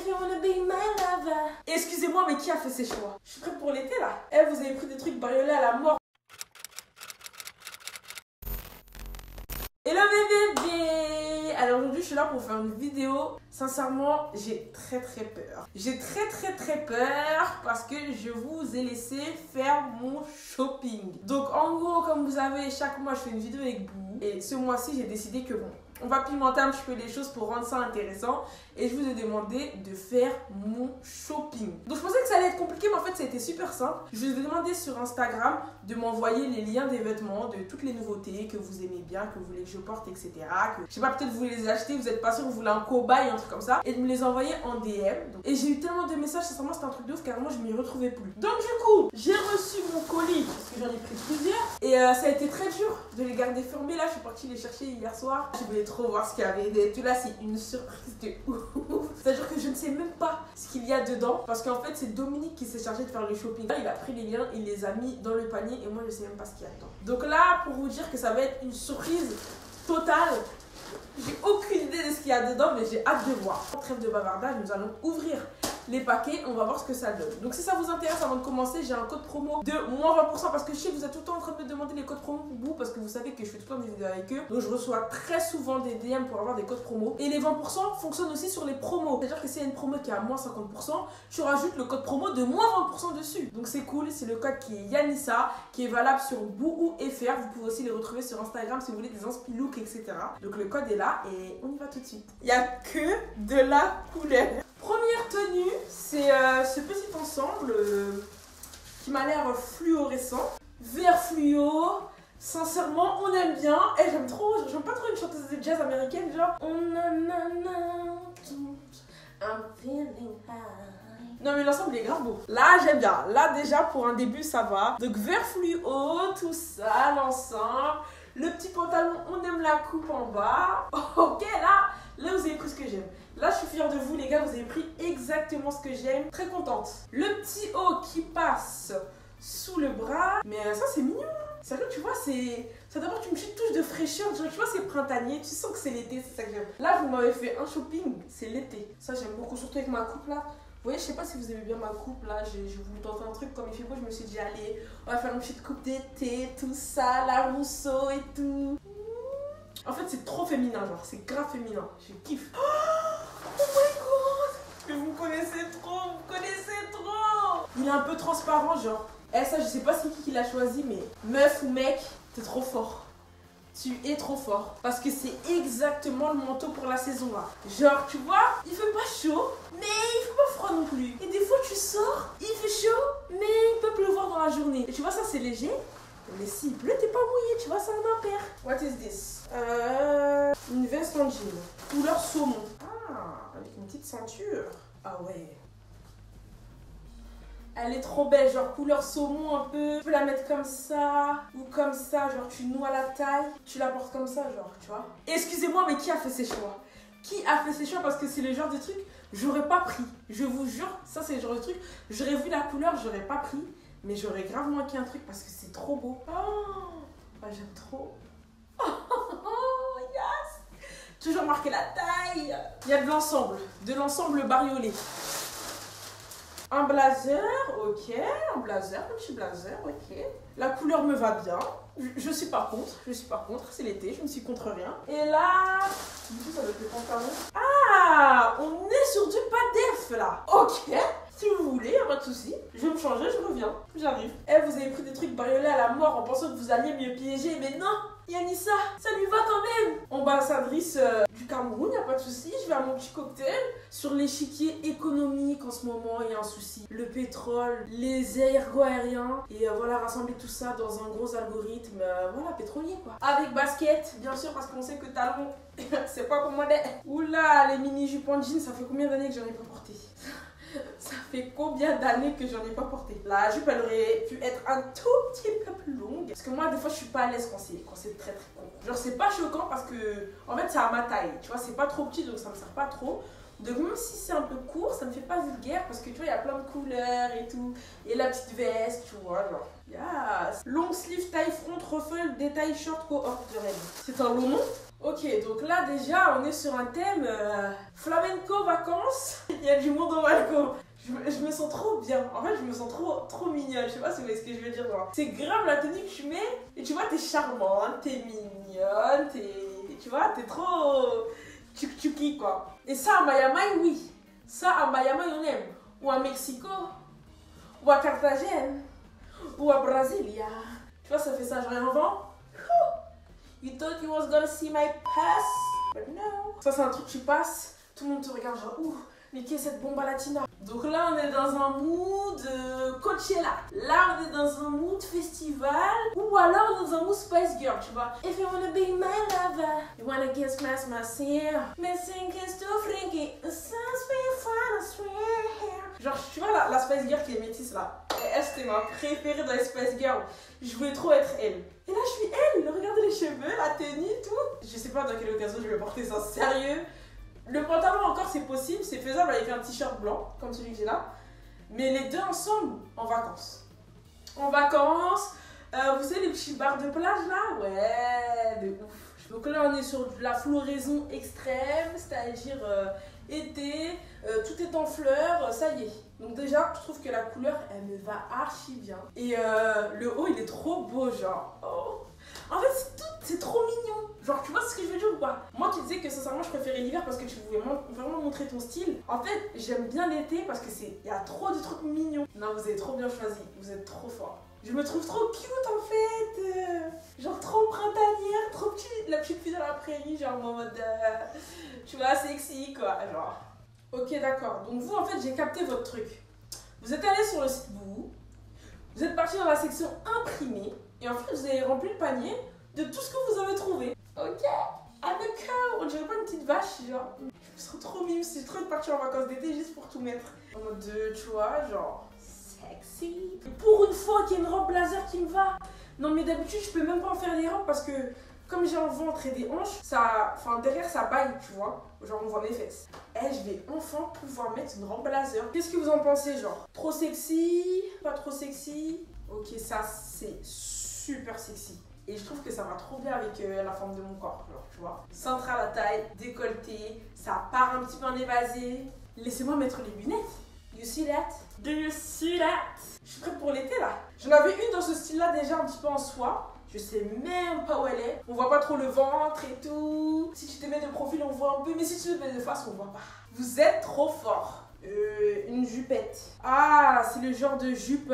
you wanna be my lover. Excusez-moi, mais qui a fait ces choix? Je suis prête pour l'été là. Eh, vous avez pris des trucs bariolés à la mort. Hello bébé. Alors aujourd'hui je suis là pour faire une vidéo. Sincèrement j'ai très peur. J'ai très peur parce que je vous ai laissé faire mon shopping. Donc en gros comme vous savez chaque mois je fais une vidéo avec vous. Et ce mois-ci j'ai décidé que bon, on va pimenter un petit peu les choses pour rendre ça intéressant. Et je vous ai demandé de faire mon shopping. Donc je pensais que ça allait être compliqué, mais en fait ça a été super simple. Je vous ai demandé sur Instagram de m'envoyer les liens des vêtements, de toutes les nouveautés que vous aimez bien, que vous voulez que je porte, etc. Que, je sais pas, peut-être vous voulez les acheter, vous n'êtes pas sûr, vous voulez un cobaye, un truc comme ça. Et de me les envoyer en DM. Donc, et j'ai eu tellement de messages, sincèrement c'était un truc de ouf, carrément je m'y retrouvais plus. Donc du coup, j'ai reçu mon colis, parce que j'en ai pris plusieurs. Et ça a été très dur de les garder fermés. Là je suis partie les chercher hier soir. Je voulais trop voir ce qu'il y avait. Tout là c'est une surprise de ouf. C'est-à-dire que je ne sais même pas ce qu'il y a dedans. Parce qu'en fait, c'est Dominique qui s'est chargé de faire le shopping. Il a pris les liens, il les a mis dans le panier. Et moi, je ne sais même pas ce qu'il y a dedans. Donc là, pour vous dire que ça va être une surprise totale. J'ai aucune idée de ce qu'il y a dedans, mais j'ai hâte de voir. Trêve de bavardage, nous allons ouvrir les paquets, on va voir ce que ça donne. Donc si ça vous intéresse, avant de commencer, j'ai un code promo de moins 20% parce que je sais que vous êtes tout le temps en train de me demander les codes promo pour vous, parce que vous savez que je fais tout le temps des vidéos avec eux. Donc je reçois très souvent des DM pour avoir des codes promo. Et les 20% fonctionnent aussi sur les promos. C'est-à-dire que s'il y a une promo qui est à moins 50%, tu rajoutes le code promo de moins 20% dessus. Donc c'est cool, c'est le code qui est Yanissa, qui est valable sur Bouhou.fr. Vous pouvez aussi les retrouver sur Instagram si vous voulez des inspi look, etc. Donc le code est là et on y va tout de suite. Il n'y a que de la couleur. Première tenue, c'est ce petit ensemble qui m'a l'air fluorescent. Vert fluo, sincèrement on aime bien. Et j'aime pas trop une chanteuse de jazz américaine genre I'm feeling high. Non mais l'ensemble est grave beau. Là j'aime bien, là déjà pour un début ça va. Donc vert fluo, tout ça, l'ensemble. Le petit pantalon, on aime la coupe en bas. Ok là vous avez pris ce que j'aime. Là, je suis fière de vous, les gars, vous avez pris exactement ce que j'aime. Très contente. Le petit haut qui passe sous le bras. Mais ça, c'est mignon. Sérieux, tu vois, ça t'apporte une petite touche de fraîcheur. Genre, tu vois, c'est printanier. Tu sens que c'est l'été, c'est ça que j'aime. Là, vous m'avez fait un shopping, c'est l'été. Ça, j'aime beaucoup, surtout avec ma coupe là. Vous voyez, je sais pas si vous aimez bien ma coupe là. J'ai voulu tenter un truc comme il fait beau. Je me suis dit, allez, on va faire une petite coupe d'été, tout ça, la Rousseau et tout. En fait, c'est trop féminin, genre, c'est grave féminin. Je kiffe. Oh my god! Vous connaissez trop! Il est un peu transparent, genre. Eh, ça, je sais pas c'est qui l'a choisi, mais meuf ou mec, t'es trop fort. Tu es trop fort. Parce que c'est exactement le manteau pour la saison là. Genre, tu vois, il fait pas chaud, mais il fait pas froid non plus. Et des fois, tu sors, il fait chaud, mais il peut pleuvoir dans la journée. Et tu vois, ça, c'est léger. Mais s'il pleut, t'es pas mouillé, tu vois, c'est un impair. What is this? Une veste en jean. Couleur saumon. Ah, avec une petite ceinture. Ah ouais. Elle est trop belle, genre couleur saumon un peu. Tu peux la mettre comme ça ou comme ça, genre tu noies la taille. Tu la portes comme ça, genre, tu vois. Excusez-moi, mais qui a fait ces choix? Qui a fait ces choix? Parce que c'est le genre de truc, j'aurais pas pris. Je vous jure, ça c'est le genre de truc. J'aurais vu la couleur, j'aurais pas pris. Mais j'aurais grave manqué un truc parce que c'est trop beau. Oh, bah, j'aime trop. Oh, yes. Toujours marqué la taille. Il y a de l'ensemble bariolé. Un blazer, ok. Un petit blazer, ok. La couleur me va bien. Je suis pas contre. C'est l'été, je ne suis contre rien. Et là, du coup, ça doit être le pantalon. Ah, on est sur du pas-def là. Ok. Si vous voulez, y'a pas de souci. Je vais me changer, je reviens. J'arrive. Eh, vous avez pris des trucs bariolés à la mort en pensant que vous alliez me piéger. Mais non, Yanissa, ça lui va quand même. Ambassadrice du Cameroun, y'a pas de souci. Je vais à mon petit cocktail. Sur l'échiquier économique en ce moment, il y a un souci. Le pétrole, les ergots aériens. Et voilà, rassembler tout ça dans un gros algorithme. Voilà, pétrolier quoi. Avec basket, bien sûr, parce qu'on sait que talon, c'est pas commandé. Oula, les mini jupes en jean, ça fait combien d'années que j'en ai pas porté? Ça fait combien d'années que j'en ai pas porté? La jupe elle aurait pu être un tout petit peu plus longue. Parce que moi des fois je suis pas à l'aise quand c'est très court. Genre c'est pas choquant parce que en fait c'est à ma taille. Tu vois, c'est pas trop petit donc ça me sert pas trop. Donc même si c'est un peu court, ça me fait pas vulgaire parce que tu vois il y a plein de couleurs et tout. Et la petite veste, tu vois, genre. Yes. Long sleeve, taille front, ruffle, détail short, cohorte de rêve. C'est un long nom. Ok, donc là déjà on est sur un thème flamenco vacances. Il y a du monde au balcon. Je me sens trop bien. En fait, je me sens trop mignonne. Je sais pas si vous voyez ce que je veux dire. C'est grave la tenue que tu mets. Et tu vois, t'es charmante, t'es mignonne, tu vois, t'es trop tchuk-tchuki quoi. Et ça à Miami, oui. Ça à Miami, on aime. Ou à Mexico. Ou à Carthagène. Ou à Brasilia. Tu vois, ça fait ça genre un vent. You thought you was gonna see my pass, but no. Ça, c'est un truc que tu passes, tout le monde te regarde genre, ouh, mais qui est cette bomba latina? Donc là, on est dans un mood Coachella. Là, on est dans un mood festival. Ou alors dans un mood Spice Girl, tu vois. If you wanna be my lover, you wanna get smashed, my sin. Missing is too freaky, it sounds me fun, I swear. Genre, tu vois la Spice Girl qui est métisse là. Et elle, c'était ma préférée dans les Spice Girls. Je voulais trop être elle. Et là, je suis elle. Regardez les cheveux, la tenue, tout. Je sais pas dans quelle occasion je vais porter ça. Sérieux. Le pantalon encore, c'est possible. C'est faisable avec un t-shirt blanc, comme celui que j'ai là. Mais les deux ensemble, en vacances. En vacances. Vous savez les petits bars de plage là? Ouais, de ouf. Donc là, on est sur la floraison extrême. C'est-à-dire été, tout est en fleurs, ça y est. Donc déjà, je trouve que la couleur, elle me va archi bien. Et le haut, il est trop beau, genre. Oh. En fait, c'est trop mignon. Genre, tu vois ce que je veux dire ou pas? Moi qui disais que sincèrement, je préférais l'hiver parce que tu pouvais vraiment montrer ton style. En fait, j'aime bien l'été parce que il y a trop de trucs mignons. Non, vous avez trop bien choisi. Vous êtes trop fort. Je me trouve trop cute en fait. Genre trop printanière, trop petite. La petite fille de la prairie, genre en mode... tu vois, sexy quoi, genre... Ok, d'accord. Donc vous, en fait, j'ai capté votre truc. Vous êtes allé sur le site vous êtes parti dans la section imprimé et en fait, vous avez rempli le panier de tout ce que vous avez trouvé. Ok. Ah d'accord. On dirait pas une petite vache, genre. Je me sens trop mime. C'est trop de partir en vacances d'été juste pour tout mettre. En mode de, tu vois, genre sexy. Et pour une fois qu'il y a une robe blazer qui me va. Non mais d'habitude, je peux même pas en faire des robes parce que comme j'ai un ventre et des hanches, derrière ça baille, tu vois. Genre on voit mes fesses. Et je vais enfin pouvoir mettre une robe blazer. Qu'est-ce que vous en pensez, genre? Trop sexy? Pas trop sexy? Ok, ça c'est super sexy. Et je trouve que ça va trop bien avec la forme de mon corps, genre, tu vois. Cintre à la taille, décolleté, ça part un petit peu en évasé. Laissez-moi mettre les lunettes. You see that? Do you see that? Je suis prête pour l'été là. J'en avais une dans ce style-là déjà un petit peu en soie. Je sais même pas où elle est. On voit pas trop le ventre et tout. Si tu te mets de profil, on voit un peu. Mais si tu te mets de face, on voit pas. Vous êtes trop fort. Une jupette. Ah, c'est le genre de jupe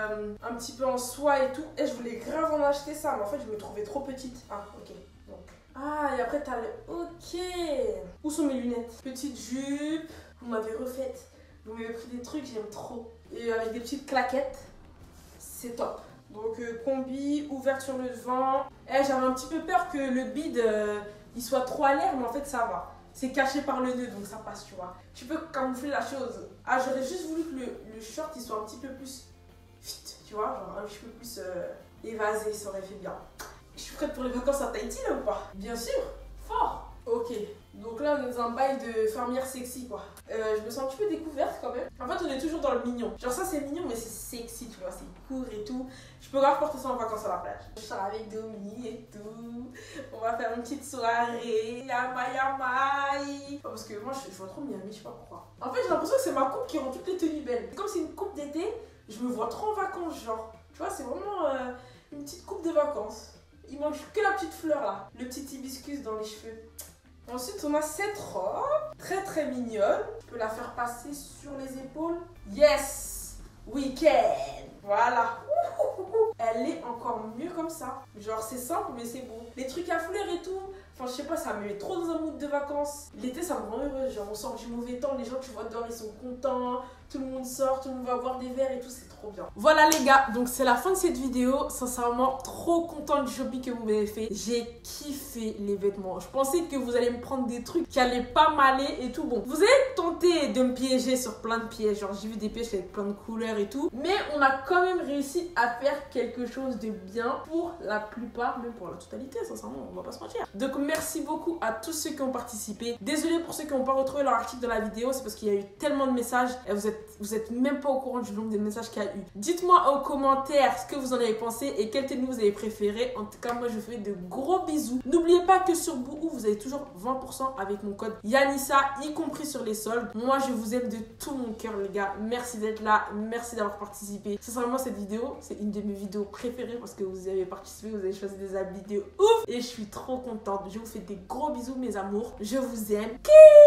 un petit peu en soie et tout. Et je voulais grave en acheter ça. Mais en fait, je me trouvais trop petite. Ah, ok. Donc. Ah, et après, t'as le... Ok. Où sont mes lunettes? Petite jupe. Vous m'avez refaite. Vous m'avez pris des trucs, j'aime trop. Et avec des petites claquettes. C'est top. Donc combi, ouverte sur le devant. J'avais un petit peu peur que le bide il soit trop à l'air, mais en fait ça va. C'est caché par le nœud, donc ça passe, tu vois. Tu peux camoufler la chose. Ah, j'aurais juste voulu que le short il soit un petit peu plus fit, tu vois, genre un petit peu plus évasé, ça aurait fait bien. Je suis prête pour les vacances à Tahiti là ou pas? Bien sûr, fort. Ok, donc là on est dans un bail de fermière sexy quoi. Je me sens un petit peu découverte quand même. En fait on est toujours dans le mignon. Genre ça c'est mignon mais c'est sexy, tu vois, c'est court et tout. Je peux grave porter ça en vacances à la plage. Je serai avec Domi et tout. On va faire une petite soirée. Yamai. Parce que moi je vois trop Miami, je sais pas pourquoi. En fait j'ai l'impression que c'est ma coupe qui rend toutes les tenues belles. Comme c'est une coupe d'été, je me vois trop en vacances genre. Tu vois, c'est vraiment une petite coupe de vacances. Il manque que la petite fleur là. Le petit hibiscus dans les cheveux. Ensuite, on a cette robe, très mignonne. Je peux la faire passer sur les épaules. Yes! Week-end! Voilà. Elle est encore mieux comme ça. Genre, c'est simple, mais c'est beau. Les trucs à fleurs et tout. Enfin, je sais pas, ça me met trop dans un mood de vacances. L'été, ça me rend heureuse. Genre, on sort du mauvais temps, les gens, tu vois, dehors, ils sont contents. Tout le monde sort, tout le monde va boire des verres et tout, c'est trop bien. Voilà les gars, donc c'est la fin de cette vidéo. Sincèrement, trop contente du shopping que vous m'avez fait. J'ai kiffé les vêtements. Je pensais que vous allez me prendre des trucs qui allaient pas m'aller et tout. Bon, vous avez tenté de me piéger sur plein de pièges. Genre, j'ai vu des pièges avec plein de couleurs et tout. Mais on a quand même réussi à faire quelque chose de bien pour la plupart, même pour la totalité, sincèrement, on va pas se mentir. Donc merci beaucoup à tous ceux qui ont participé. Désolée pour ceux qui n'ont pas retrouvé leur article dans la vidéo, c'est parce qu'il y a eu tellement de messages et vous êtes même pas au courant du nombre de messages qu'il y a eu. Dites-moi en commentaire ce que vous en avez pensé et quelle tenue vous avez préféré. En tout cas, moi je vous fais de gros bisous. N'oubliez pas que sur Bouhou, vous avez toujours 20% avec mon code Yanissa, y compris sur les soldes. Moi je vous aime de tout mon cœur les gars. Merci d'être là, merci d'avoir participé. Sincèrement cette vidéo, c'est une de mes vidéos préférées parce que vous avez participé, vous avez choisi des habits de ouf et je suis trop contente. Je vous fais des gros bisous mes amours. Je vous aime.